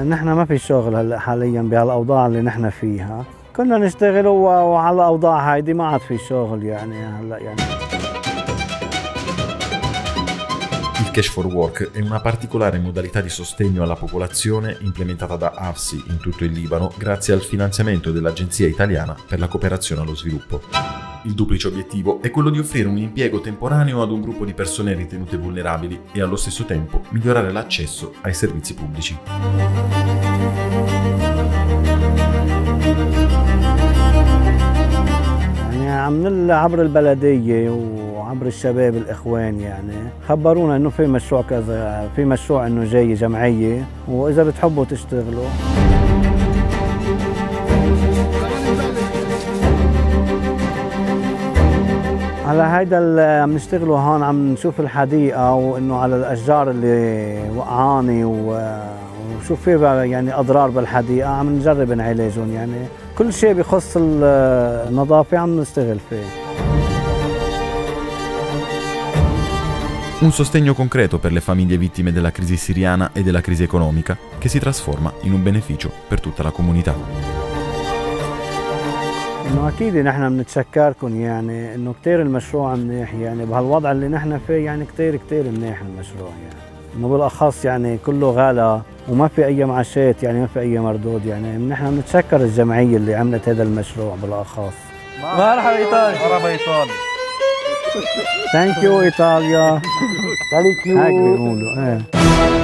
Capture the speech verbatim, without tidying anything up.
نحن ما في شغل هلا حاليا بهالاوضاع اللي نحن فيها، كنا نشتغل وعلى الاوضاع هيدي ما عاد في شغل يعني هلا يعني. Il Cash for Work è una particolare modalità di sostegno alla popolazione implementata da A V S I in tutto il Libano grazie al finanziamento dell'Agenzia Italiana per la Cooperazione allo Sviluppo. Il duplice obiettivo è quello di offrire un impiego temporaneo ad un gruppo di persone ritenute vulnerabili e allo stesso tempo migliorare l'accesso ai servizi pubblici. يعني عم عبر البلدية وعبر الشباب الإخوان يعني خبرونا إنه في مشروع كذا، في مشروع إنه جاي جمعية وإذا بتحبوا تشتغلوا. على هيدا اللي عم نشتغلوا هون عم نشوف الحديقة وإنه على الأشجار اللي وقعانة وشوف في يعني أضرار بالحديقة عم نجرب نعالجهم يعني كل شيء بخص النظافة عم نشتغل فيه. Un sostegno concreto per le famiglie vittime della crisi siriana e della crisi economica che si trasforma in un beneficio per tutta la comunità. إنه أكيد نحن بنتشكركم يعني إنه كتير المشروع منيح يعني بهالوضع اللي نحن فيه يعني كتير كتير منيح المشروع يعني إنه بالأخص يعني كله غلا وما في أي معاشات يعني ما في أي مردود يعني نحن بنتشكر الجمعية اللي عملت هذا المشروع بالأخص. مرحبا إيطاليا. مرحبا إيطاليا. ثانك يو إيطاليا. ثانك يو. هيك بيقولوا إيه.